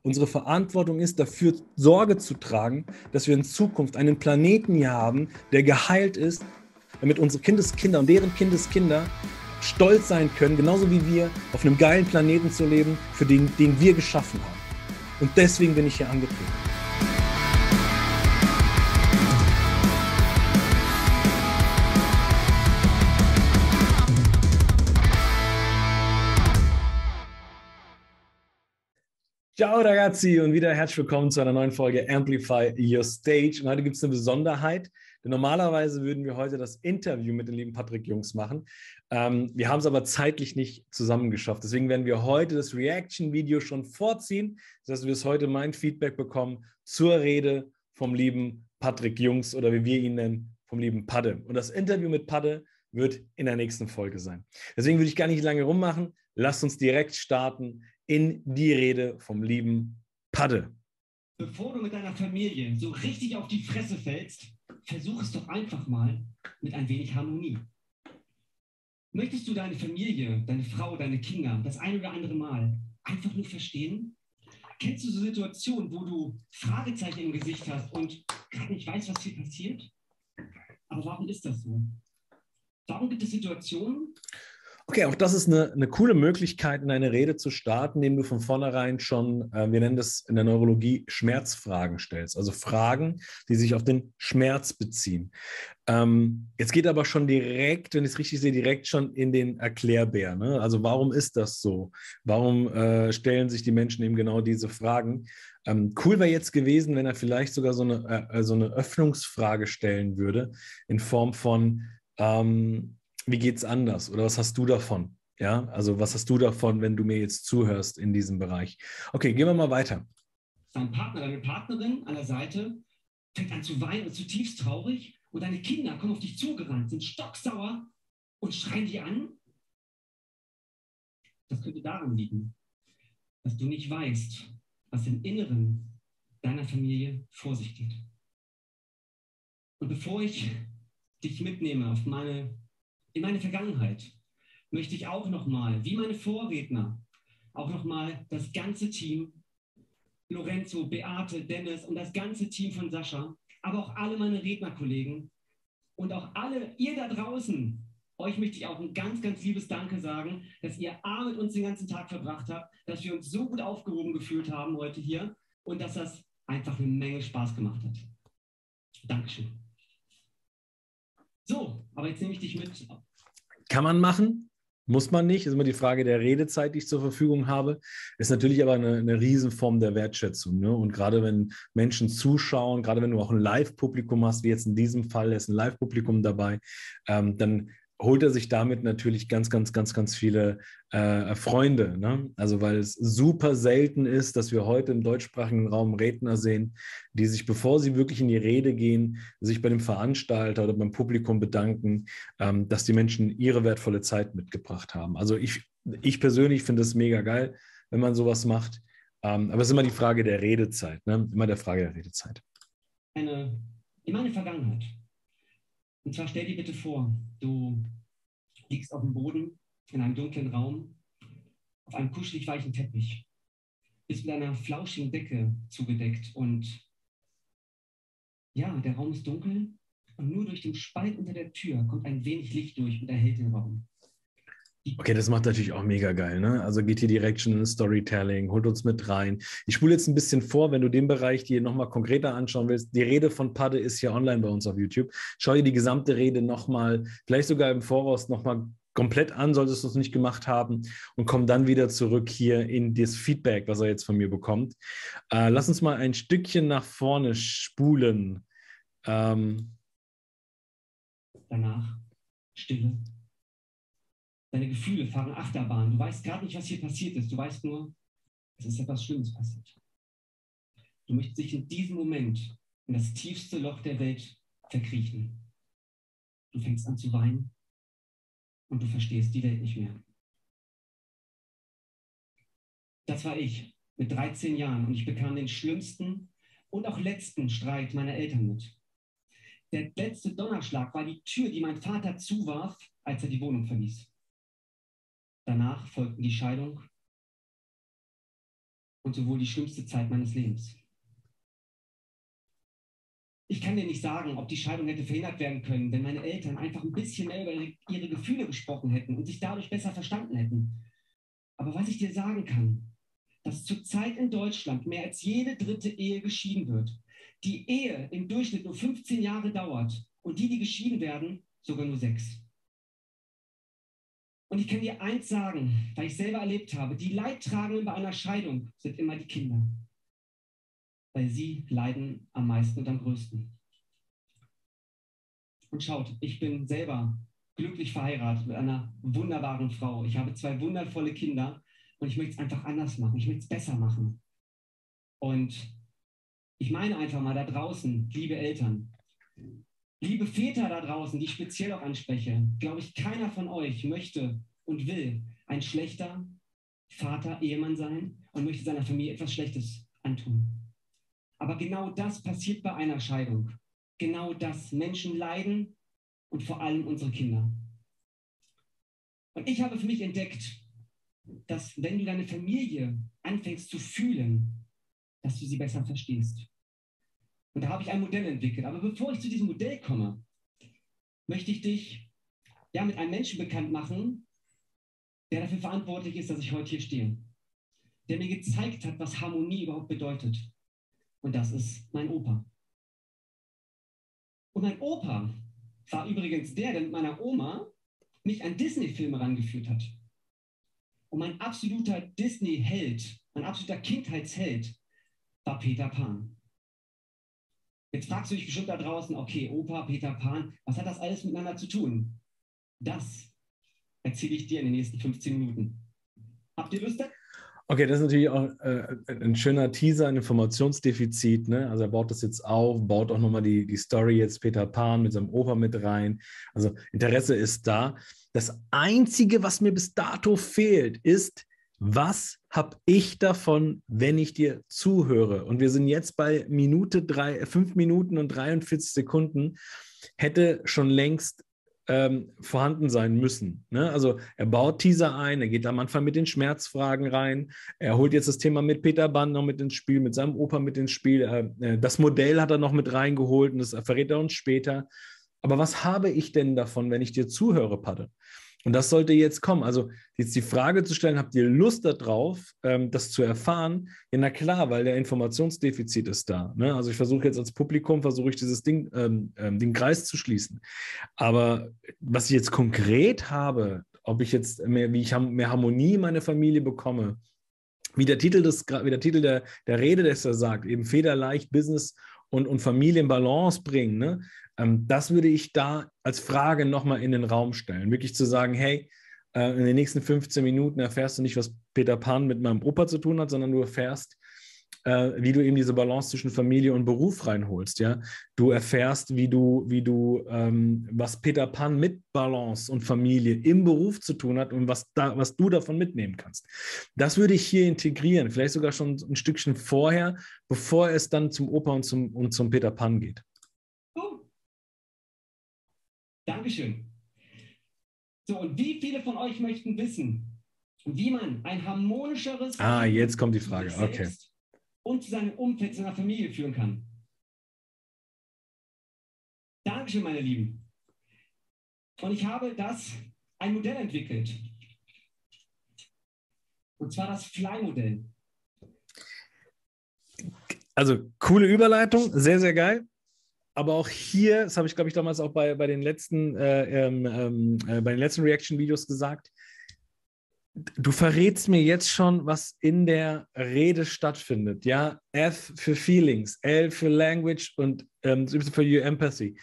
Unsere Verantwortung ist, dafür Sorge zu tragen, dass wir in Zukunft einen Planeten hier haben, der geheilt ist, damit unsere Kindeskinder und deren Kindeskinder stolz sein können, genauso wie wir, auf einem geilen Planeten zu leben, für den wir geschaffen haben. Und deswegen bin ich hier angetreten. Ciao ragazzi und wieder herzlich willkommen zu einer neuen Folge Amplify Your Stage. Und heute gibt es eine Besonderheit, denn normalerweise würden wir heute das Interview mit den lieben Patrick Jungs machen. Wir haben es aber zeitlich nicht zusammengeschafft. Deswegen werden wir heute das Reaction-Video schon vorziehen, dass wir es heute mein Feedback bekommen zur Rede vom lieben Patrick Jungs oder wie wir ihn nennen, vom lieben Padde. Und das Interview mit Padde wird in der nächsten Folge sein. Deswegen würde ich gar nicht lange rummachen. Lasst uns direkt starten in die Rede vom lieben Padde. Bevor du mit deiner Familie so richtig auf die Fresse fällst, versuch es doch einfach mal mit ein wenig Harmonie. Möchtest du deine Familie, deine Frau, deine Kinder das ein oder andere Mal einfach nur verstehen? Kennst du so Situationen, wo du Fragezeichen im Gesicht hast und gerade nicht weißt, was hier passiert? Aber warum ist das so? Warum gibt es Situationen? Okay, auch das ist eine coole Möglichkeit, in eine Rede zu starten, indem du von vornherein schon, wir nennen das in der Neurologie, Schmerzfragen stellst. Also Fragen, die sich auf den Schmerz beziehen. Jetzt geht aber schon direkt, wenn ich es richtig sehe, direkt schon in den Erklärbär. Ne? Also warum ist das so? Warum stellen sich die Menschen eben genau diese Fragen? Cool wäre jetzt gewesen, wenn er vielleicht sogar so eine Öffnungsfrage stellen würde, in Form von wie geht's anders oder was hast du davon? Ja, also was hast du davon, wenn du mir jetzt zuhörst in diesem Bereich? Okay, gehen wir mal weiter. Dein Partner, deine Partnerin an der Seite fängt an zu weinen und zutiefst traurig und deine Kinder kommen auf dich zugerannt, sind stocksauer und schreien dich an. Das könnte daran liegen, dass du nicht weißt, was im Inneren deiner Familie vor sich geht. Und bevor ich dich mitnehme in meine Vergangenheit, möchte ich auch nochmal, wie meine Vorredner, auch nochmal das ganze Team, Lorenzo, Beate, Dennis und das ganze Team von Sascha, aber auch alle meine Rednerkollegen und auch alle ihr da draußen, euch möchte ich auch ein ganz, ganz liebes Danke sagen, dass ihr mit uns den ganzen Tag verbracht habt, dass wir uns so gut aufgehoben gefühlt haben heute hier und dass das einfach eine Menge Spaß gemacht hat. Dankeschön. So, aber jetzt nehme ich dich mit. Kann man machen, muss man nicht. Ist immer die Frage der Redezeit, die ich zur Verfügung habe. Ist natürlich aber eine Riesenform der Wertschätzung. Ne? Und gerade wenn Menschen zuschauen, gerade wenn du auch ein Live-Publikum hast, wie jetzt in diesem Fall, ist ein Live-Publikum dabei, dann holt er sich damit natürlich ganz, ganz, ganz, ganz viele Freunde. Ne? Also weil es super selten ist, dass wir heute im deutschsprachigen Raum Redner sehen, die sich, bevor sie wirklich in die Rede gehen, sich bei dem Veranstalter oder beim Publikum bedanken, dass die Menschen ihre wertvolle Zeit mitgebracht haben. Also ich persönlich finde es mega geil, wenn man sowas macht. Aber es ist immer die Frage der Redezeit. Ne? Immer der Frage der Redezeit. In meine Vergangenheit. Und zwar stell dir bitte vor, du liegst auf dem Boden in einem dunklen Raum, auf einem kuschelig weichen Teppich, bist mit einer flauschigen Decke zugedeckt und ja, der Raum ist dunkel und nur durch den Spalt unter der Tür kommt ein wenig Licht durch und erhellt den Raum. Okay, das macht natürlich auch mega geil, ne? Also geht hier direkt schon in Storytelling, holt uns mit rein. Ich spule jetzt ein bisschen vor, wenn du den Bereich dir nochmal konkreter anschauen willst. Die Rede von Padde ist hier online bei uns auf YouTube. Schau dir die gesamte Rede nochmal, vielleicht sogar im Voraus nochmal komplett an, solltest du es nicht gemacht haben und komm dann wieder zurück hier in das Feedback, was er jetzt von mir bekommt. Lass uns mal ein Stückchen nach vorne spulen. Danach Stille. Deine Gefühle fahren Achterbahn. Du weißt gerade nicht, was hier passiert ist. Du weißt nur, es ist etwas Schlimmes passiert. Du möchtest dich in diesem Moment in das tiefste Loch der Welt verkriechen. Du fängst an zu weinen und du verstehst die Welt nicht mehr. Das war ich mit 13 Jahren und ich bekam den schlimmsten und auch letzten Streit meiner Eltern mit. Der letzte Donnerschlag war die Tür, die mein Vater zuwarf, als er die Wohnung verließ. Danach folgten die Scheidung und sowohl die schlimmste Zeit meines Lebens. Ich kann dir nicht sagen, ob die Scheidung hätte verhindert werden können, wenn meine Eltern einfach ein bisschen mehr über ihre Gefühle gesprochen hätten und sich dadurch besser verstanden hätten. Aber was ich dir sagen kann, dass zurzeit in Deutschland mehr als jede dritte Ehe geschieden wird, die Ehe im Durchschnitt nur 15 Jahre dauert und die geschieden werden, sogar nur 6. Und ich kann dir eins sagen, weil ich selber erlebt habe, die Leidtragenden bei einer Scheidung sind immer die Kinder, weil sie leiden am meisten und am größten. Und schaut, ich bin selber glücklich verheiratet mit einer wunderbaren Frau. Ich habe 2 wundervolle Kinder und ich möchte es einfach anders machen. Ich möchte es besser machen. Und ich meine einfach mal da draußen, liebe Eltern, liebe Väter da draußen, die ich speziell auch anspreche, glaube ich, keiner von euch möchte und will ein schlechter Vater, Ehemann sein und möchte seiner Familie etwas Schlechtes antun. Aber genau das passiert bei einer Scheidung. Genau das. Menschen leiden und vor allem unsere Kinder. Und ich habe für mich entdeckt, dass wenn du deine Familie anfängst zu fühlen, dass du sie besser verstehst. Und da habe ich ein Modell entwickelt. Aber bevor ich zu diesem Modell komme, möchte ich dich mit einem Menschen bekannt machen, der dafür verantwortlich ist, dass ich heute hier stehe. Der mir gezeigt hat, was Harmonie überhaupt bedeutet. Und das ist mein Opa. Und mein Opa war übrigens der mit meiner Oma mich an Disney-Filme rangeführt hat. Und mein absoluter Disney-Held, mein absoluter Kindheitsheld war Peter Pan. Jetzt fragst du dich bestimmt da draußen, okay, Opa, Peter Pan, was hat das alles miteinander zu tun? Das erzähle ich dir in den nächsten 15 Minuten. Habt ihr Lust? Okay, das ist natürlich auch ein schöner Teaser, ein Informationsdefizit. Ne? Also er baut das jetzt auf, baut auch nochmal die Story jetzt Peter Pan mit seinem Opa mit rein. Also Interesse ist da. Das Einzige, was mir bis dato fehlt, ist, was habe ich davon, wenn ich dir zuhöre? Und wir sind jetzt bei 5 Minuten und 43 Sekunden. Hätte schon längst vorhanden sein müssen. Ne? Also er baut Teaser ein, er geht am Anfang mit den Schmerzfragen rein, er holt jetzt das Thema mit Peter Pan noch mit ins Spiel, mit seinem Opa mit ins Spiel, das Modell hat er noch mit reingeholt und das verrät er uns später. Aber was habe ich denn davon, wenn ich dir zuhöre, Padde? Und das sollte jetzt kommen. Also jetzt die Frage zu stellen, habt ihr Lust darauf, das zu erfahren? Ja, na klar, weil der Informationsdefizit ist da. Ne? Also ich versuche jetzt als Publikum, dieses Ding, den Kreis zu schließen. Aber was ich jetzt konkret habe, ob ich jetzt mehr Harmonie in meine Familie bekomme, wie der Titel der Rede, das er sagt, eben federleicht Business und Familie in Balance bringen, ne? Das würde ich da als Frage nochmal in den Raum stellen. Wirklich zu sagen, hey, in den nächsten 15 Minuten erfährst du nicht, was Peter Pan mit meinem Opa zu tun hat, sondern du erfährst, wie du eben diese Balance zwischen Familie und Beruf reinholst. Ja? Du erfährst, was Peter Pan mit Balance und Familie im Beruf zu tun hat und was du davon mitnehmen kannst. Das würde ich hier integrieren, vielleicht sogar schon ein Stückchen vorher, bevor es dann zum Opa und zum Peter Pan geht. Oh. Dankeschön. So, und wie viele von euch möchten wissen, wie man ein harmonischeres jetzt kommt die Frage. Okay. Und zu seinem Umfeld, zu seiner Familie führen kann? Dankeschön, meine Lieben. Und ich habe ein Modell entwickelt. Und zwar das Fly-Modell. Also, coole Überleitung, sehr, sehr geil. Aber auch hier, das habe ich, glaube ich, damals auch bei den letzten Reaction-Videos gesagt, du verrätst mir jetzt schon, was in der Rede stattfindet. Ja, F für Feelings, L für Language und Y für Your Empathy.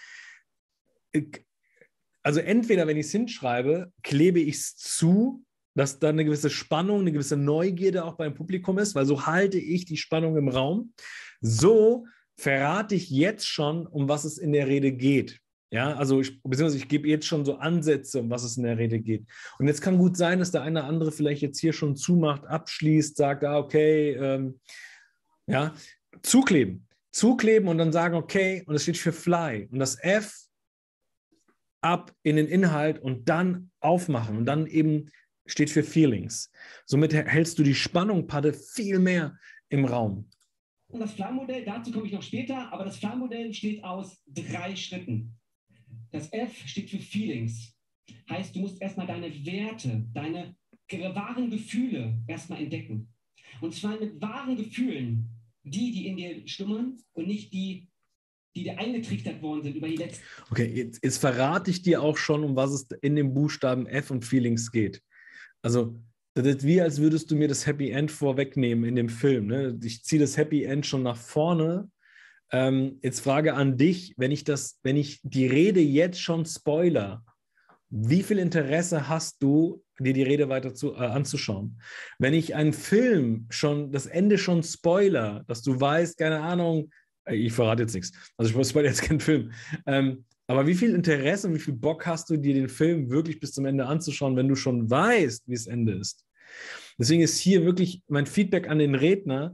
Also entweder, wenn ich es hinschreibe, klebe ich es zu, dass da eine gewisse Spannung, eine gewisse Neugierde auch beim Publikum ist, weil so halte ich die Spannung im Raum. So verrate ich jetzt schon, um was es in der Rede geht. Ja, also beziehungsweise ich gebe jetzt schon so Ansätze, um was es in der Rede geht. Und jetzt kann gut sein, dass der eine oder andere vielleicht jetzt hier schon zumacht, abschließt, sagt, okay, zukleben und dann sagen, okay, und das steht für Fly. Und das F ab in den Inhalt und dann aufmachen und dann eben steht für Feelings. Somit hältst du die Spannung, Padde, viel mehr im Raum. Und das Fly-Modell, dazu komme ich noch später, aber das Fly-Modell steht aus 3 Schritten. Das F steht für Feelings. Heißt, du musst erstmal deine Werte, deine wahren Gefühle erstmal entdecken. Und zwar mit wahren Gefühlen, die in dir schlummern und nicht die dir eingetrichtert worden sind über die letzten. Okay, jetzt verrate ich dir auch schon, um was es in dem Buchstaben F und Feelings geht. Also, das ist wie, als würdest du mir das Happy End vorwegnehmen in dem Film. Ne? Ich ziehe das Happy End schon nach vorne. Jetzt Frage an dich, wenn ich die Rede jetzt schon spoiler, wie viel Interesse hast du, dir die Rede weiter anzuschauen? Wenn ich einen Film schon, das Ende schon spoiler, dass du weißt, keine Ahnung, ich verrate jetzt nichts, also ich spoilere jetzt keinen Film, aber wie viel Interesse und wie viel Bock hast du, dir den Film wirklich bis zum Ende anzuschauen, wenn du schon weißt, wie das Ende ist? Deswegen ist hier wirklich mein Feedback an den Redner,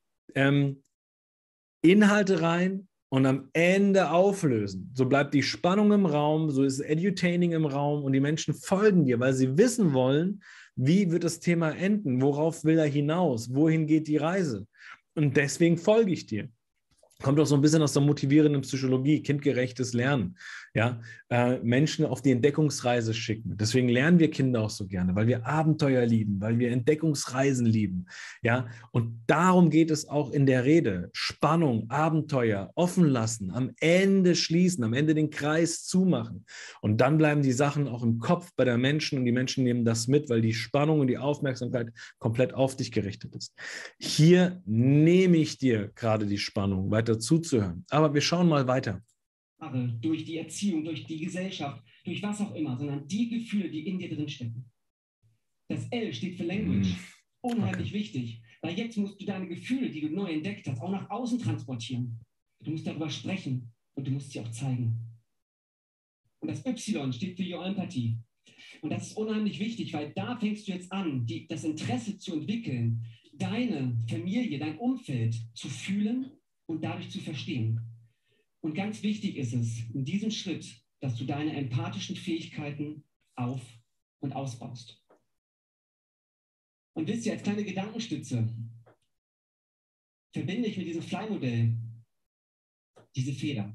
Inhalte rein und am Ende auflösen. So bleibt die Spannung im Raum, so ist Edutaining im Raum und die Menschen folgen dir, weil sie wissen wollen, wie wird das Thema enden, worauf will er hinaus, wohin geht die Reise. Und deswegen folge ich dir. Kommt auch so ein bisschen aus der motivierenden Psychologie, kindgerechtes Lernen. Ja? Menschen auf die Entdeckungsreise schicken. Deswegen lernen wir Kinder auch so gerne, weil wir Abenteuer lieben, weil wir Entdeckungsreisen lieben. Ja? Und darum geht es auch in der Rede. Spannung, Abenteuer, offen lassen, am Ende schließen, am Ende den Kreis zumachen. Und dann bleiben die Sachen auch im Kopf bei der Menschen und die Menschen nehmen das mit, weil die Spannung und die Aufmerksamkeit komplett auf dich gerichtet ist. Hier nehme ich dir gerade die Spannung, weiter zuzuhören. Aber wir schauen mal weiter. Durch die Erziehung, durch die Gesellschaft, durch was auch immer, sondern die Gefühle, die in dir drin stecken. Das L steht für Language. Unheimlich wichtig, weil jetzt musst du deine Gefühle, die du neu entdeckt hast, auch nach außen transportieren. Du musst darüber sprechen und du musst sie auch zeigen. Und das Y steht für Your Empathy. Und das ist unheimlich wichtig, weil da fängst du jetzt an, das Interesse zu entwickeln, deine Familie, dein Umfeld zu fühlen und dadurch zu verstehen. Und ganz wichtig ist es, in diesem Schritt, dass du deine empathischen Fähigkeiten auf- und ausbaust. Und wisst ihr, als kleine Gedankenstütze verbinde ich mit diesem Fly-Modell diese Feder.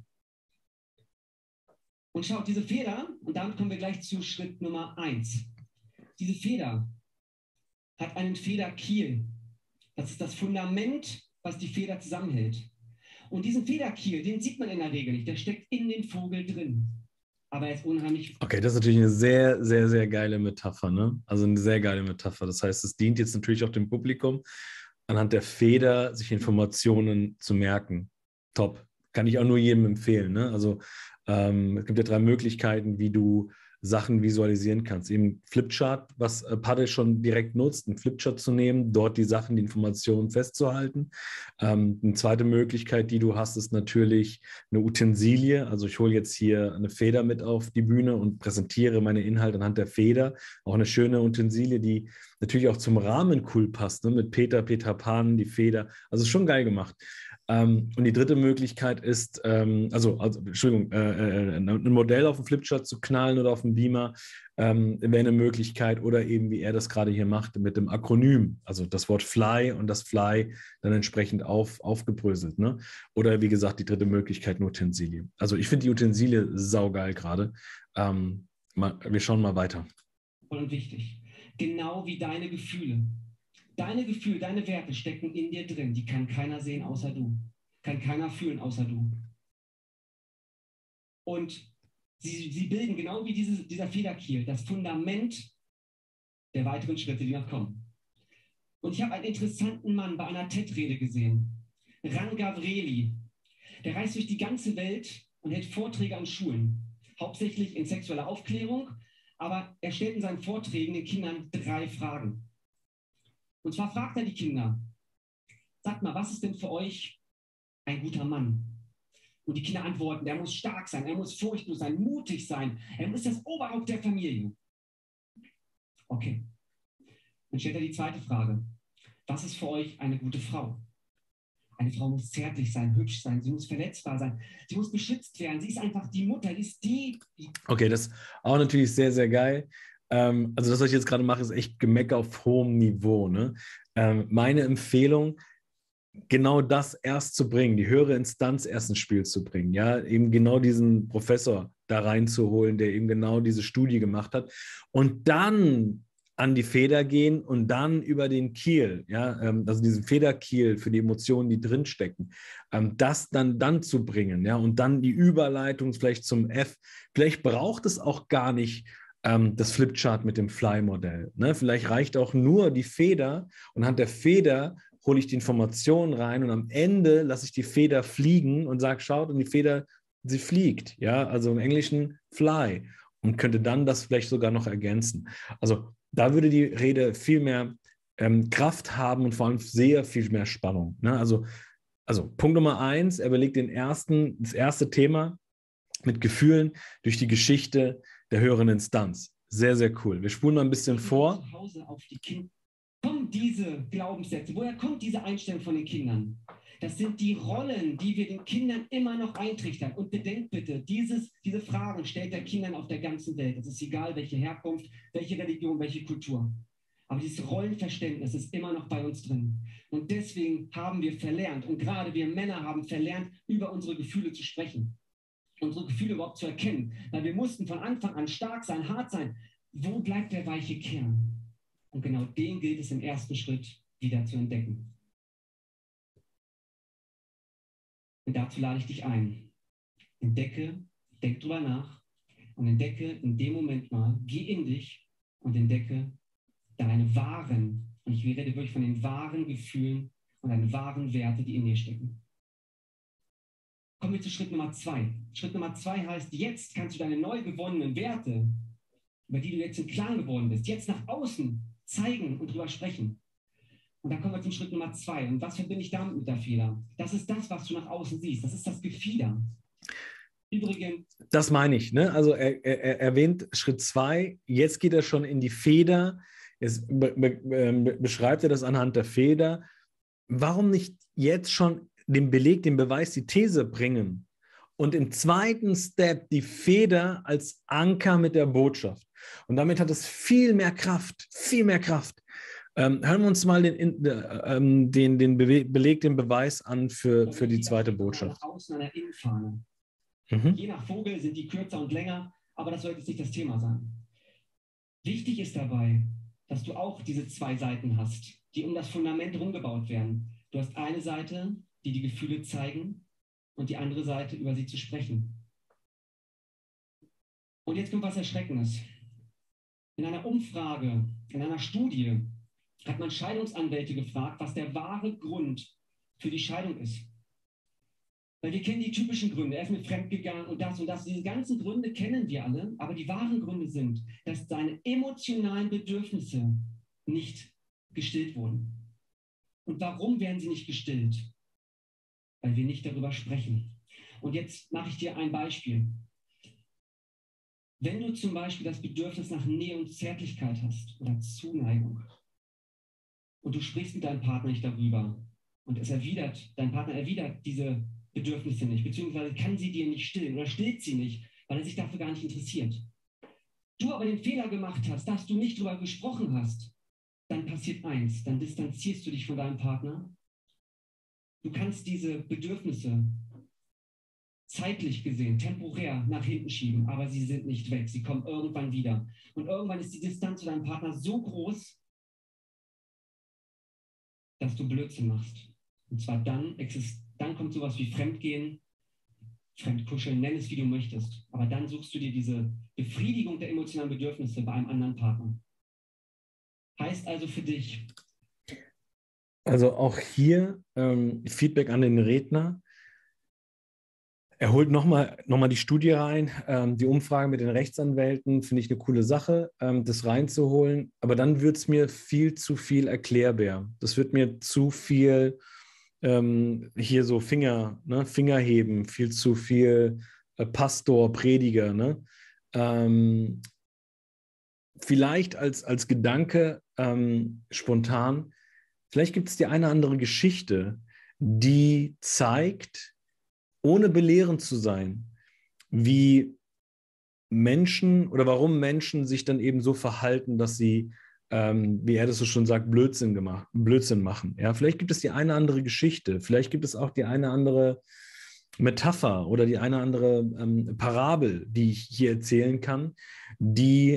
Und schaut, diese Feder, und damit kommen wir gleich zu Schritt Nummer 1. Diese Feder hat einen Federkiel. Das ist das Fundament, was die Feder zusammenhält. Und diesen Federkiel, den sieht man in der Regel nicht. Der steckt in den Vogel drin. Aber er ist unheimlich... Okay, das ist natürlich eine sehr, sehr, sehr geile Metapher, ne? Also eine sehr geile Metapher. Das heißt, es dient jetzt natürlich auch dem Publikum, anhand der Feder sich Informationen zu merken. Top. Kann ich auch nur jedem empfehlen, ne? Also es gibt ja 3 Möglichkeiten, wie du Sachen visualisieren kannst. Eben Flipchart, was Padde schon direkt nutzt, einen Flipchart zu nehmen, dort die Sachen, die Informationen festzuhalten. Eine zweite Möglichkeit, die du hast, ist natürlich eine Utensilie. Also ich hole jetzt hier eine Feder mit auf die Bühne und präsentiere meine Inhalte anhand der Feder. Auch eine schöne Utensilie, die natürlich auch zum Rahmen cool passt, ne? Mit Peter Pan, die Feder. Also schon geil gemacht. Und die dritte Möglichkeit ist, Entschuldigung, ein Modell auf dem Flipchart zu knallen oder auf dem Beamer, wäre eine Möglichkeit, oder eben, wie er das gerade hier macht, mit dem Akronym, also das Wort Fly und das Fly dann entsprechend aufgebröselt. Ne? Oder wie gesagt, die dritte Möglichkeit, eine Utensilie. Also ich finde die Utensilie saugeil gerade. Wir schauen mal weiter. Und wichtig, genau wie deine Gefühle. Deine Gefühle, deine Werte stecken in dir drin. Die kann keiner sehen außer du. Kann keiner fühlen außer du. Und sie bilden genau wie dieser Federkiel das Fundament der weiteren Schritte, die noch kommen. Und ich habe einen interessanten Mann bei einer TED-Rede gesehen. Ran Gavreli. Der reist durch die ganze Welt und hält Vorträge an Schulen. Hauptsächlich in sexueller Aufklärung. Aber er stellt in seinen Vorträgen den Kindern 3 Fragen. Und zwar fragt er die Kinder, sagt mal, was ist denn für euch ein guter Mann? Und die Kinder antworten, er muss stark sein, er muss furchtlos sein, mutig sein, er muss das Oberhaupt der Familie. Okay. Dann stellt er die zweite Frage. Was ist für euch eine gute Frau? Eine Frau muss zärtlich sein, hübsch sein, sie muss verletzbar sein, sie muss beschützt werden, sie ist einfach die Mutter, die ist die... Okay, das ist auch natürlich sehr, sehr geil. Also das, was ich jetzt gerade mache, ist echt Gemecker auf hohem Niveau. Ne? Meine Empfehlung, genau das erst zu bringen, die höhere Instanz erst ins Spiel zu bringen, ja, eben genau diesen Professor da reinzuholen, der eben genau diese Studie gemacht hat und dann an die Feder gehen und dann über den Kiel, ja, also diesen Federkiel für die Emotionen, die drinstecken, das dann zu bringen, ja, und dann die Überleitung vielleicht zum F. Vielleicht braucht es auch gar nicht das Flipchart mit dem Fly-Modell. Ne? Vielleicht reicht auch nur die Feder und anhand der Feder hole ich die Informationen rein und am Ende lasse ich die Feder fliegen und sage, schaut, und die Feder, sie fliegt, ja, also im Englischen fly und könnte dann das vielleicht sogar noch ergänzen. Also da würde die Rede viel mehr Kraft haben und vor allem sehr viel mehr Spannung. Ne? Also Punkt Nummer 1, er belegt das erste Thema mit Gefühlen durch die Geschichte der höheren Instanz. Sehr, sehr cool. Wir spulen mal ein bisschen vor. Zu Hause auf die Kinder. Kommen diese Glaubenssätze? Woher kommt diese Einstellung von den Kindern? Das sind die Rollen, die wir den Kindern immer noch eintrichtern. Und bedenkt bitte, diese Fragen stellt er Kindern auf der ganzen Welt. Es ist egal, welche Herkunft, welche Religion, welche Kultur. Aber dieses Rollenverständnis ist immer noch bei uns drin. Und deswegen haben wir verlernt, und gerade wir Männer haben verlernt, über unsere Gefühle zu sprechen. Unsere Gefühle überhaupt zu erkennen. Weil wir mussten von Anfang an stark sein, hart sein. Wo bleibt der weiche Kern? Und genau den gilt es im ersten Schritt wieder zu entdecken. Und dazu lade ich dich ein. Denk drüber nach und entdecke in dem Moment mal, geh in dich und entdecke deine wahren, und ich rede wirklich von den wahren Gefühlen und deine wahren Werte, die in dir stecken. Kommen wir zu Schritt Nummer 2. Schritt Nummer 2 heißt, jetzt kannst du deine neu gewonnenen Werte, über die du jetzt im Klaren geworden bist, jetzt nach außen zeigen und drüber sprechen. Und dann kommen wir zum Schritt Nummer 2. Und was verbinde ich damit mit der Feder? Das ist das, was du nach außen siehst. Das ist das Gefieder. Übrigens. Das meine ich. Ne? Also er erwähnt Schritt 2. Jetzt geht er schon in die Feder. Jetzt beschreibt er das anhand der Feder. Warum nicht jetzt schon den Beleg, den Beweis, die These bringen? Und im zweiten Step die Feder als Anker mit der Botschaft. Und damit hat es viel mehr Kraft, viel mehr Kraft. Hören wir uns mal den Beleg, den Beweis an für die zweite Botschaft. Außen an der Innenfahne. Je nach Vogel sind die kürzer und länger, aber das soll jetzt nicht das Thema sein. Wichtig ist dabei, dass du auch diese zwei Seiten hast, die um das Fundament rumgebaut werden. Du hast eine Seite, die die Gefühle zeigen, und die andere Seite, über sie zu sprechen. Und jetzt kommt was Erschreckendes. In einer Umfrage, in einer Studie, hat man Scheidungsanwälte gefragt, was der wahre Grund für die Scheidung ist. Weil wir kennen die typischen Gründe, er ist mit fremdgegangen und das und das. Diese ganzen Gründe kennen wir alle, aber die wahren Gründe sind, dass seine emotionalen Bedürfnisse nicht gestillt wurden. Und warum werden sie nicht gestillt? Weil wir nicht darüber sprechen. Und jetzt mache ich dir ein Beispiel. Wenn du zum Beispiel das Bedürfnis nach Nähe und Zärtlichkeit hast oder Zuneigung und du sprichst mit deinem Partner nicht darüber und dein Partner erwidert diese Bedürfnisse nicht, beziehungsweise kann sie dir nicht stillen oder stillt sie nicht, weil er sich dafür gar nicht interessiert. Du aber den Fehler gemacht hast, dass du nicht darüber gesprochen hast, dann passiert eins, dann distanzierst du dich von deinem Partner. Du kannst diese Bedürfnisse zeitlich gesehen, temporär nach hinten schieben, aber sie sind nicht weg. Sie kommen irgendwann wieder. Und irgendwann ist die Distanz zu deinem Partner so groß, dass du Blödsinn machst. Und zwar dann kommt sowas wie Fremdgehen, Fremdkuscheln, nenn es wie du möchtest. Aber dann suchst du dir diese Befriedigung der emotionalen Bedürfnisse bei einem anderen Partner. Heißt also für dich. Also auch hier Feedback an den Redner. Er holt nochmal die Studie rein, die Umfrage mit den Rechtsanwälten, finde ich eine coole Sache, das reinzuholen. Aber dann wird es mir viel zu viel erklärbar. Das wird mir zu viel hier so Finger heben, viel zu viel Pastor, Prediger. Ne? Vielleicht als Gedanke spontan, vielleicht gibt es die eine andere Geschichte, die zeigt, ohne belehrend zu sein, wie Menschen oder warum Menschen sich dann eben so verhalten, dass sie, wie er das so schon sagt, Blödsinn machen. Ja, vielleicht gibt es die eine andere Geschichte, vielleicht gibt es auch die eine andere Metapher oder die eine andere Parabel, die ich hier erzählen kann, die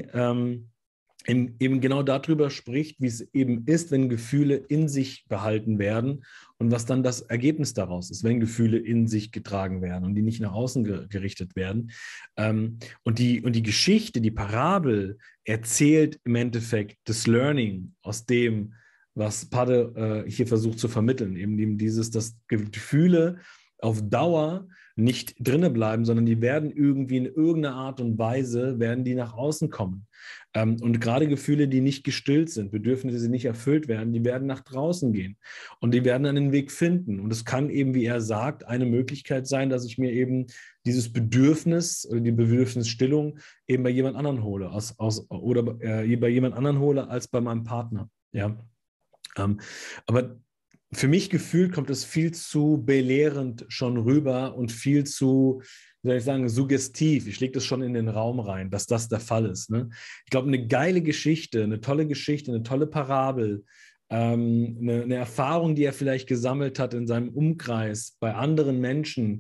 eben genau darüber spricht, wie es eben ist, wenn Gefühle in sich behalten werden und was dann das Ergebnis daraus ist, wenn Gefühle in sich getragen werden und die nicht nach außen gerichtet werden. Und die Geschichte, die Parabel erzählt im Endeffekt das Learning aus dem, was Padde hier versucht zu vermitteln, eben dieses, dass Gefühle auf Dauer nicht drinne bleiben, sondern die werden irgendwie in irgendeiner Art und Weise, werden die nach außen kommen. Und gerade Gefühle, die nicht gestillt sind, Bedürfnisse, die nicht erfüllt werden, die werden nach draußen gehen und die werden einen Weg finden. Und es kann eben, wie er sagt, eine Möglichkeit sein, dass ich mir eben dieses Bedürfnis oder die Bedürfnisstillung eben bei jemand anderen hole, oder bei jemand anderen hole als bei meinem Partner. Ja. Aber für mich gefühlt kommt es viel zu belehrend schon rüber und viel zu, wie soll ich sagen, suggestiv. Ich lege das schon in den Raum rein, dass das der Fall ist. Ne? Ich glaube, eine geile Geschichte, eine tolle Parabel, eine Erfahrung, die er vielleicht gesammelt hat in seinem Umkreis bei anderen Menschen,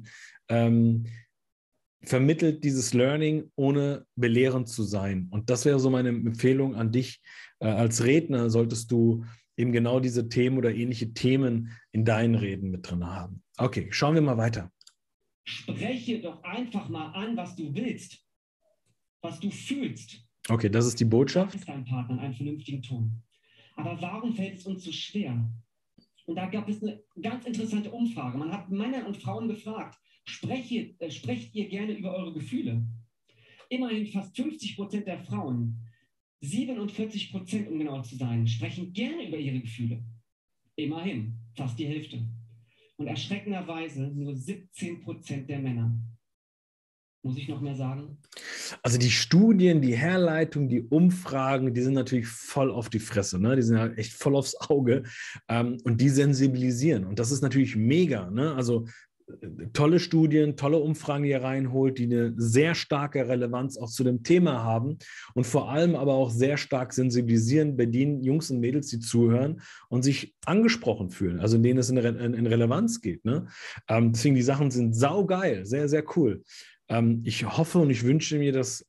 vermittelt dieses Learning, ohne belehrend zu sein. Und das wäre so meine Empfehlung an dich. Als Redner solltest du eben genau diese Themen oder ähnliche Themen in deinen Reden mit drin haben. Okay, schauen wir mal weiter. Spreche doch einfach mal an, was du willst, was du fühlst. Okay, das ist die Botschaft. Das ist dein Partner in einem vernünftigen Ton. Aber warum fällt es uns so schwer? Und da gab es eine ganz interessante Umfrage. Man hat Männer und Frauen gefragt, sprecht ihr gerne über eure Gefühle? Immerhin fast 50% der Frauen, 47%, um genau zu sein, sprechen gerne über ihre Gefühle. Immerhin, fast die Hälfte. Und erschreckenderweise nur 17% der Männer. Muss ich noch mehr sagen? Also die Studien, die Herleitung, die Umfragen, die sind natürlich voll auf die Fresse, ne? Die sind halt echt voll aufs Auge und die sensibilisieren. Und das ist natürlich mega, ne? Also tolle Studien, tolle Umfragen, die ihr reinholt, die eine sehr starke Relevanz auch zu dem Thema haben und vor allem aber auch sehr stark sensibilisieren bei den Jungs und Mädels, die zuhören und sich angesprochen fühlen, also in denen es in Relevanz geht. Ne? Deswegen, die Sachen sind saugeil, sehr, sehr cool. Ich hoffe und ich wünsche mir, dass,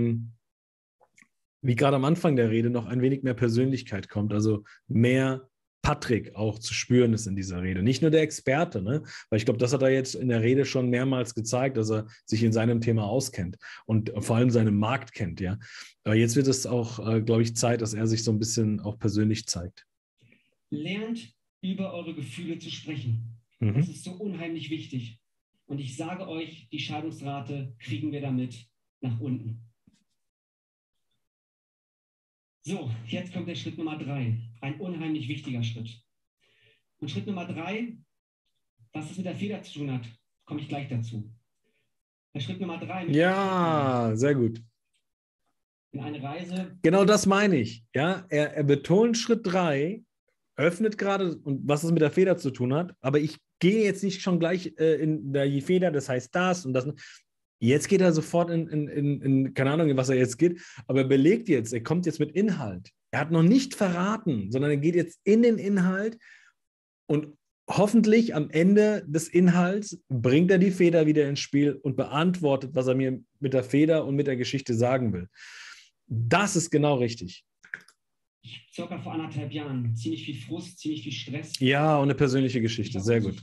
wie gerade am Anfang der Rede, noch ein wenig mehr Persönlichkeit kommt, also mehr Patrick auch zu spüren ist in dieser Rede. Nicht nur der Experte, ne? Weil ich glaube, das hat er jetzt in der Rede schon mehrmals gezeigt, dass er sich in seinem Thema auskennt und vor allem seinen Markt kennt, ja. Aber jetzt wird es auch, glaube ich, Zeit, dass er sich so ein bisschen auch persönlich zeigt. Lernt über eure Gefühle zu sprechen. Das ist so unheimlich wichtig. Und ich sage euch, die Scheidungsrate kriegen wir damit nach unten. So, jetzt kommt der Schritt Nummer 3. Ein unheimlich wichtiger Schritt. Und Schritt Nummer 3, was es mit der Feder zu tun hat, komme ich gleich dazu. Der Schritt Nummer 3. Ja, sehr gut. In eine Reise. Genau das meine ich. Ja, er betont Schritt 3, öffnet gerade, und was es mit der Feder zu tun hat, aber ich gehe jetzt nicht schon gleich in der Feder, das heißt das und das. Jetzt geht er sofort in keine Ahnung, in was er jetzt geht, aber er belegt jetzt, er kommt jetzt mit Inhalt. Er hat noch nicht verraten, sondern er geht jetzt in den Inhalt und hoffentlich am Ende des Inhalts bringt er die Feder wieder ins Spiel und beantwortet, was er mir mit der Feder und mit der Geschichte sagen will. Das ist genau richtig. Circa vor 1,5 Jahren. Ziemlich viel Frust, ziemlich viel Stress. Ja, und eine persönliche Geschichte. Sehr gut.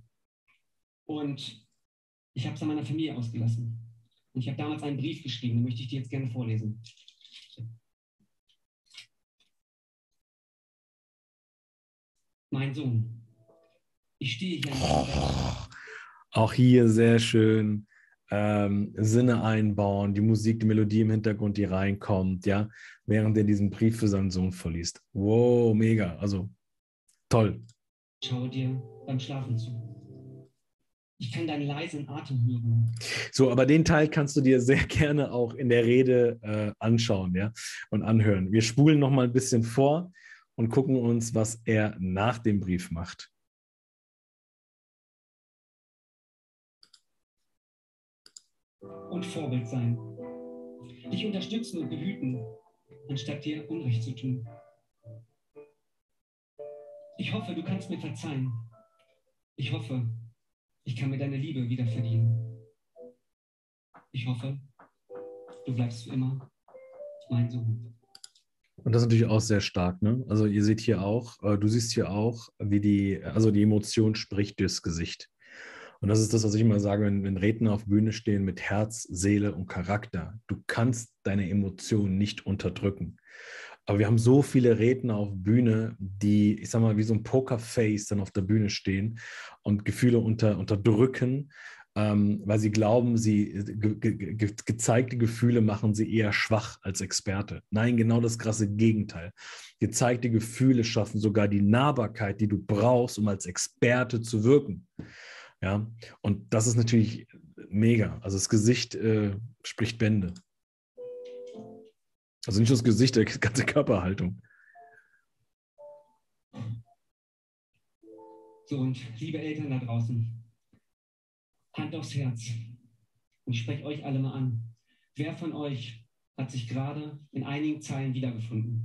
Und ich habe es an meiner Familie ausgelassen. Und ich habe damals einen Brief geschrieben, den möchte ich dir jetzt gerne vorlesen. Mein Sohn, ich stehe hier. Auch hier sehr schön Sinne einbauen, die Musik, die Melodie im Hintergrund, die reinkommt, ja, während er diesen Brief für seinen Sohn vorliest. Wow, mega, also toll. Schaue dir beim Schlafen zu. Ich kann deinen leisen Atem hören. So, aber den Teil kannst du dir sehr gerne auch in der Rede anschauen, ja, und anhören. Wir spulen noch mal ein bisschen vor und gucken uns, was er nach dem Brief macht. Und Vorbild sein. dich unterstützen und behüten, anstatt dir Unrecht zu tun. Ich hoffe, du kannst mir verzeihen. Ich hoffe, ich kann mir deine Liebe wieder verdienen. Ich hoffe, du bleibst für immer mein Sohn. Und das ist natürlich auch sehr stark, ne? Also ihr seht hier auch, du siehst hier auch, wie die Emotion spricht durchs Gesicht. Und das ist das, was ich immer sage, wenn Redner auf Bühne stehen mit Herz, Seele und Charakter. Du kannst deine Emotionen nicht unterdrücken. Aber wir haben so viele Redner auf Bühne, die, ich sag mal, wie so ein Pokerface dann auf der Bühne stehen und Gefühle unterdrücken, weil sie glauben, gezeigte Gefühle machen sie eher schwach als Experte. Nein, genau das krasse Gegenteil. Gezeigte Gefühle schaffen sogar die Nahbarkeit, die du brauchst, um als Experte zu wirken. Ja, und das ist natürlich mega. Also das Gesicht spricht Bände. Also nicht nur das Gesicht, die ganze Körperhaltung. So, und liebe Eltern da draußen, Hand aufs Herz. Und ich spreche euch alle mal an. Wer von euch hat sich gerade in einigen Zeilen wiedergefunden?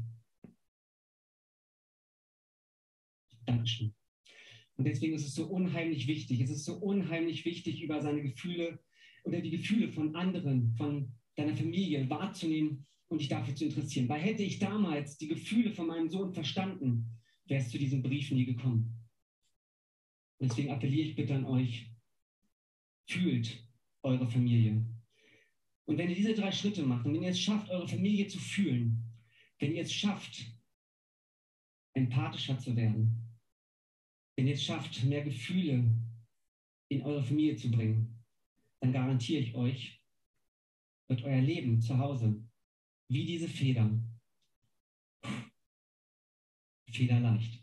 Dankeschön. Und deswegen ist es so unheimlich wichtig. Es ist so unheimlich wichtig, über seine Gefühle oder die Gefühle von anderen, von deiner Familie wahrzunehmen und dich dafür zu interessieren. Weil hätte ich damals die Gefühle von meinem Sohn verstanden, wäre es zu diesem Brief nie gekommen. Und deswegen appelliere ich bitte an euch, fühlt eure Familie. Und wenn ihr diese 3 Schritte macht und wenn ihr es schafft, eure Familie zu fühlen, wenn ihr es schafft, empathischer zu werden, wenn ihr es schafft, mehr Gefühle in eure Familie zu bringen, dann garantiere ich euch, wird euer Leben zu Hause wie diese Feder federleicht.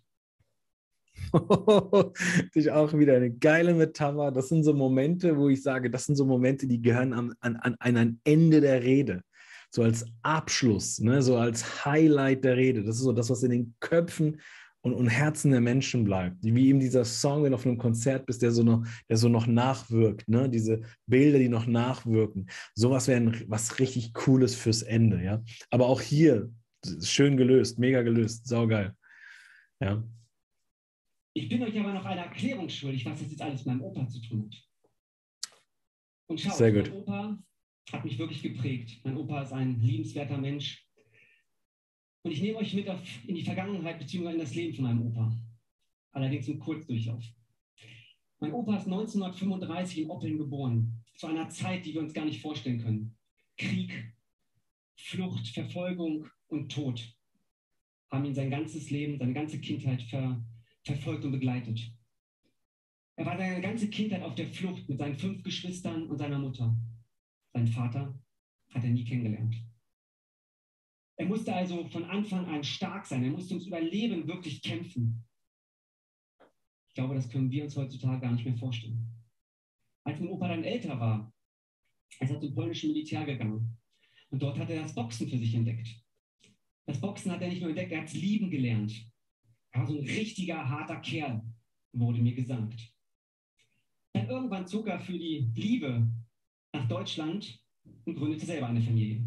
Das ist auch wieder eine geile Metapher. Das sind so Momente, wo ich sage, das sind so Momente, die gehören an ein Ende der Rede. So als Abschluss, ne? So als Highlight der Rede. Das ist so das, was in den Köpfen und Herzen der Menschen bleibt. Wie eben dieser Song, wenn du auf einem Konzert bist, der so noch nachwirkt. Ne? Diese Bilder, die noch nachwirken. Sowas wäre was richtig Cooles fürs Ende. Ja? Aber auch hier, schön gelöst, mega gelöst, saugeil. Ja. Ich bin euch aber noch eine Erklärung schuldig, was das jetzt alles mit meinem Opa zu tun hat. Und schaut, Sehr gut. mein Opa hat mich wirklich geprägt. Mein Opa ist ein liebenswerter Mensch. Und ich nehme euch mit in die Vergangenheit bzw. in das Leben von meinem Opa. Allerdings im Kurzdurchlauf. Mein Opa ist 1935 in Oppeln geboren. Zu einer Zeit, die wir uns gar nicht vorstellen können. Krieg, Flucht, Verfolgung und Tod haben ihn sein ganzes Leben, seine ganze Kindheit verfolgt und begleitet. Er war seine ganze Kindheit auf der Flucht mit seinen 5 Geschwistern und seiner Mutter. Seinen Vater hat er nie kennengelernt. Er musste also von Anfang an stark sein. Er musste ums Überleben wirklich kämpfen. Ich glaube, das können wir uns heutzutage gar nicht mehr vorstellen. Als mein Opa dann älter war, ist er zum polnischen Militär gegangen. Und dort hat er das Boxen für sich entdeckt. Das Boxen hat er nicht nur entdeckt, er hat es lieben gelernt. Er war so ein richtiger, harter Kerl, wurde mir gesagt. Dann irgendwann zog er für die Liebe nach Deutschland und gründete selber eine Familie.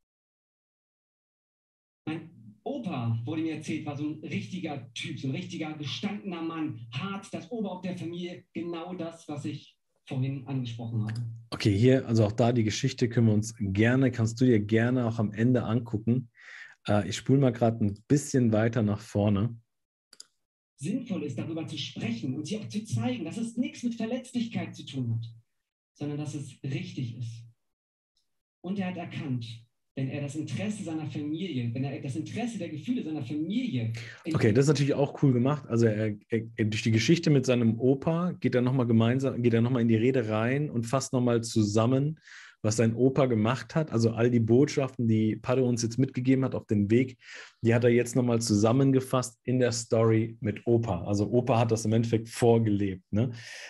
Mein Opa, wurde mir erzählt, war so ein richtiger Typ, so ein richtiger gestandener Mann, hart, das Oberhaupt der Familie, genau das, was ich vorhin angesprochen habe. Okay, hier, also auch da die Geschichte kannst du dir gerne auch am Ende angucken. Ich spule mal gerade ein bisschen weiter nach vorne. Sinnvoll ist, darüber zu sprechen und sie auch zu zeigen, dass es nichts mit Verletzlichkeit zu tun hat, sondern dass es richtig ist. Und er hat erkannt, wenn er das Interesse seiner Familie, wenn er das Interesse der Gefühle seiner Familie... Okay, das ist natürlich auch cool gemacht. Also er durch die Geschichte mit seinem Opa geht er nochmal in die Rede rein und fasst nochmal zusammen, was sein Opa gemacht hat. Also all die Botschaften, die Paddo uns jetzt mitgegeben hat auf den Weg, die hat er jetzt nochmal zusammengefasst in der Story mit Opa. Also Opa hat das im Endeffekt vorgelebt. Ne?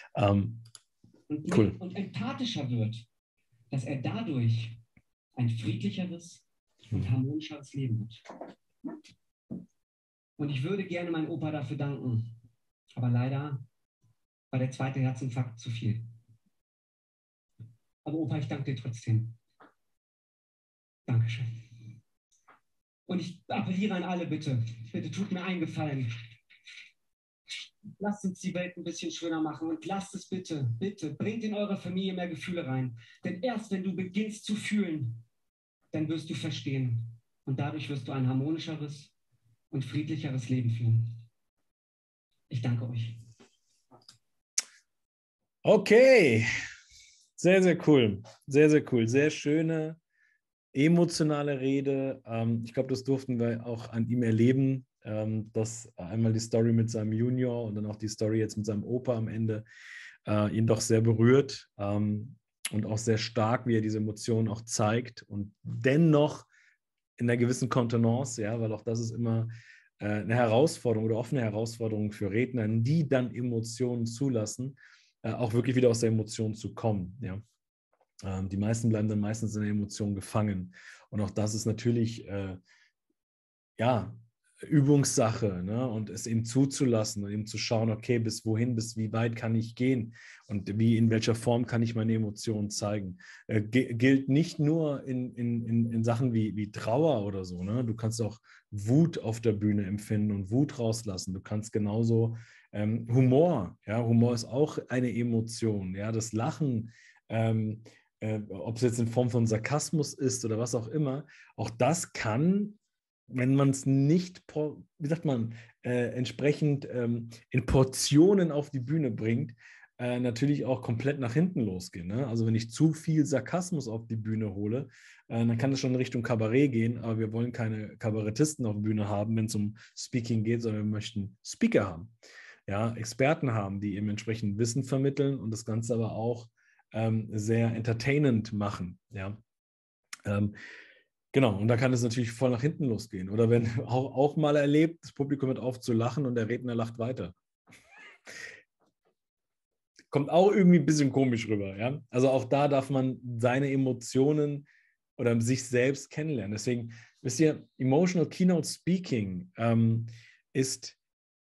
Cool. Und empathischer wird, dass er dadurch ein friedlicheres und harmonischeres Leben hat. Und ich würde gerne meinem Opa dafür danken. Aber leider war der 2. Herzinfarkt zu viel. Aber Opa, ich danke dir trotzdem. Dankeschön. Und ich appelliere an alle, bitte, bitte tut mir einen Gefallen. Lasst uns die Welt ein bisschen schöner machen und lasst es bitte, bitte, bringt in eure Familie mehr Gefühle rein. Denn erst wenn du beginnst zu fühlen, dann wirst du verstehen. Und dadurch wirst du ein harmonischeres und friedlicheres Leben führen. Ich danke euch. Okay, sehr, sehr cool. Sehr, sehr cool. Sehr schöne, emotionale Rede. Ich glaube, das durften wir auch an ihm erleben, dass einmal die Story mit seinem Junior und dann auch die Story jetzt mit seinem Opa am Ende ihn doch sehr berührt und auch sehr stark, wie er diese Emotionen auch zeigt und dennoch in einer gewissen Kontenance, ja, weil auch das ist immer eine Herausforderung oder offene Herausforderung für Redner, die dann Emotionen zulassen, auch wirklich wieder aus der Emotion zu kommen, ja. Die meisten bleiben dann meistens in der Emotion gefangen. Und auch das ist natürlich, ja, Übungssache, ne? Und es eben zuzulassen und eben zu schauen, okay, bis wohin, bis wie weit kann ich gehen und wie, in welcher Form kann ich meine Emotionen zeigen. Gilt nicht nur in Sachen wie Trauer oder so, ne? Du kannst auch Wut auf der Bühne empfinden und Wut rauslassen. Du kannst genauso Humor, ja, Humor ist auch eine Emotion, ja, das Lachen, ob es jetzt in Form von Sarkasmus ist oder was auch immer, auch das kann, wenn man es nicht, wie sagt man, entsprechend in Portionen auf die Bühne bringt, natürlich auch komplett nach hinten losgehen. Ne? Also wenn ich zu viel Sarkasmus auf die Bühne hole, dann kann das schon in Richtung Kabarett gehen, aber wir wollen keine Kabarettisten auf der Bühne haben, wenn es um Speaking geht, sondern wir möchten Speaker haben, ja, Experten haben, die eben entsprechend Wissen vermitteln und das Ganze aber auch sehr entertainend machen, ja. Genau, und da kann es natürlich voll nach hinten losgehen. Oder wenn auch mal erlebt, das Publikum hört auf zu lachen und der Redner lacht weiter. Kommt auch irgendwie ein bisschen komisch rüber, ja. Also auch da darf man seine Emotionen oder sich selbst kennenlernen. Deswegen, wisst ihr, Emotional Keynote Speaking ist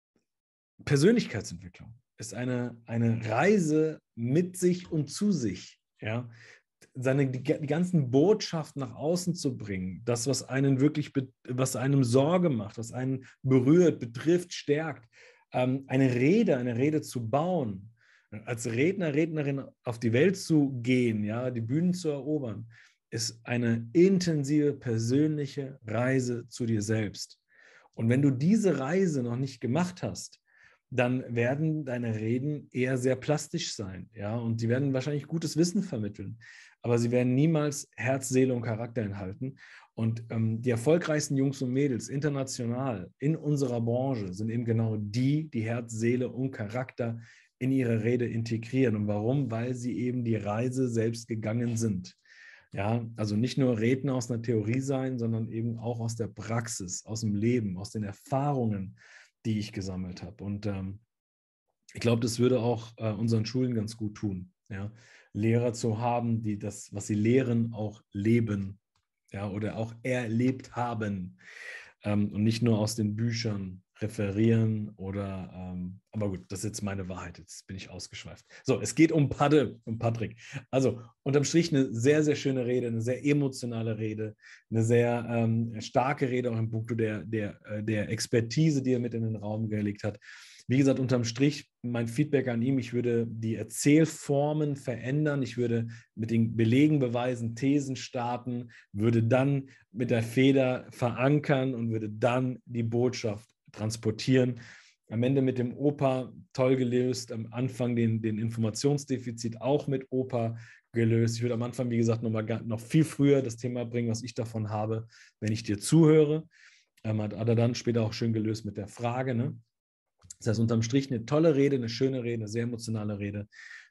Persönlichkeitsentwicklung, ist eine Reise mit sich und zu sich, ja. Die ganzen Botschaften nach außen zu bringen, das, was einen wirklich, was einem Sorge macht, was einen berührt, betrifft, stärkt, eine Rede zu bauen, als Redner, Rednerin auf die Welt zu gehen, ja, die Bühnen zu erobern, ist eine intensive persönliche Reise zu dir selbst. Und wenn du diese Reise noch nicht gemacht hast, dann werden deine Reden eher sehr plastisch sein, ja, und die werden wahrscheinlich gutes Wissen vermitteln, aber sie werden niemals Herz, Seele und Charakter enthalten. Und die erfolgreichsten Jungs und Mädels international in unserer Branche sind eben genau die, die Herz, Seele und Charakter in ihre Rede integrieren. Und warum? Weil sie eben die Reise selbst gegangen sind. Ja, also nicht nur Redner aus einer Theorie sein, sondern eben auch aus der Praxis, aus dem Leben, aus den Erfahrungen, die ich gesammelt habe. Und ich glaube, das würde auch unseren Schulen ganz gut tun, ja? Lehrer zu haben, die das, was sie lehren, auch leben, ja, oder auch erlebt haben und nicht nur aus den Büchern referieren oder, aber gut, das ist jetzt meine Wahrheit, jetzt bin ich ausgeschweift. So, es geht um Padde, um Patrick. Also unterm Strich eine sehr, sehr schöne Rede, eine sehr emotionale Rede, eine sehr starke Rede auch im Punkt der Expertise, die er mit in den Raum gelegt hat. Wie gesagt, unterm Strich mein Feedback an ihm, ich würde die Erzählformen verändern, ich würde mit den Belegen, Beweisen, Thesen starten, würde dann mit der Feder verankern und würde dann die Botschaft transportieren. Am Ende mit dem Opa toll gelöst, am Anfang den Informationsdefizit auch mit Opa gelöst. Ich würde am Anfang, wie gesagt, noch viel früher das Thema bringen, was ich davon habe, wenn ich dir zuhöre. Hat er dann später auch schön gelöst mit der Frage, ne? Das heißt, unterm Strich eine tolle Rede, eine schöne Rede, eine sehr emotionale Rede.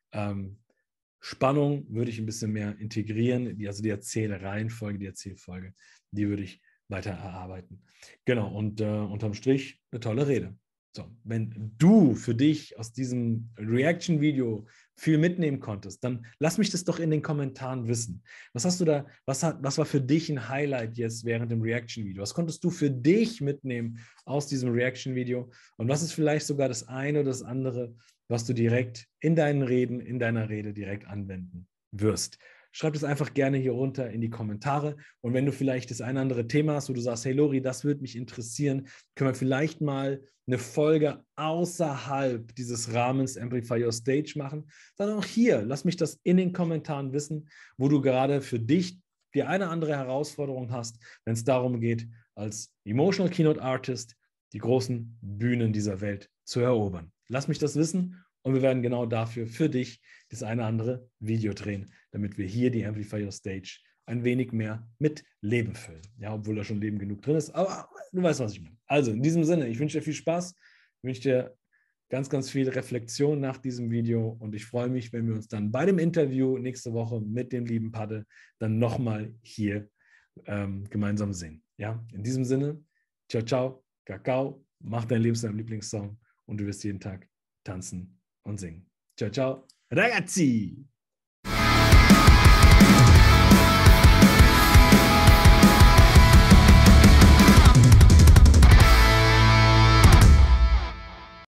Spannung würde ich ein bisschen mehr integrieren, also die Erzählreihenfolge, die Erzählfolge, die würde ich weiter erarbeiten. Genau, und unterm Strich eine tolle Rede. So, wenn du für dich aus diesem Reaction-Video viel mitnehmen konntest, dann lass mich das doch in den Kommentaren wissen. Was hast du da, was war für dich ein Highlight jetzt während dem Reaction-Video? Was konntest du für dich mitnehmen aus diesem Reaction-Video? Und was ist vielleicht sogar das eine oder das andere, was du direkt in deinen Reden, in deiner Rede direkt anwenden wirst? schreib das einfach gerne hier runter in die Kommentare. Und wenn du vielleicht das ein oder andere Thema hast, wo du sagst, hey Lori, das würde mich interessieren, können wir vielleicht mal eine Folge außerhalb dieses Rahmens Amplify Your Stage machen, dann auch hier, lass mich das in den Kommentaren wissen, wo du gerade für dich die eine oder andere Herausforderung hast, wenn es darum geht, als Emotional Keynote Artist die großen Bühnen dieser Welt zu erobern. Lass mich das wissen und wir werden genau dafür für dich das eine oder andere Video drehen, damit wir hier die Amplify Your Stage ein wenig mehr mit Leben füllen. Ja, obwohl da schon Leben genug drin ist, aber du weißt, was ich meine. Also in diesem Sinne, ich wünsche dir viel Spaß, ich wünsche dir ganz, ganz viel Reflexion nach diesem Video und ich freue mich, wenn wir uns dann bei dem Interview nächste Woche mit dem lieben Padde dann nochmal hier gemeinsam sehen. Ja, in diesem Sinne, ciao, ciao, Kakao, mach dein Leben zu deinem Lieblingssong und du wirst jeden Tag tanzen und singen. Ciao, ciao, ragazzi!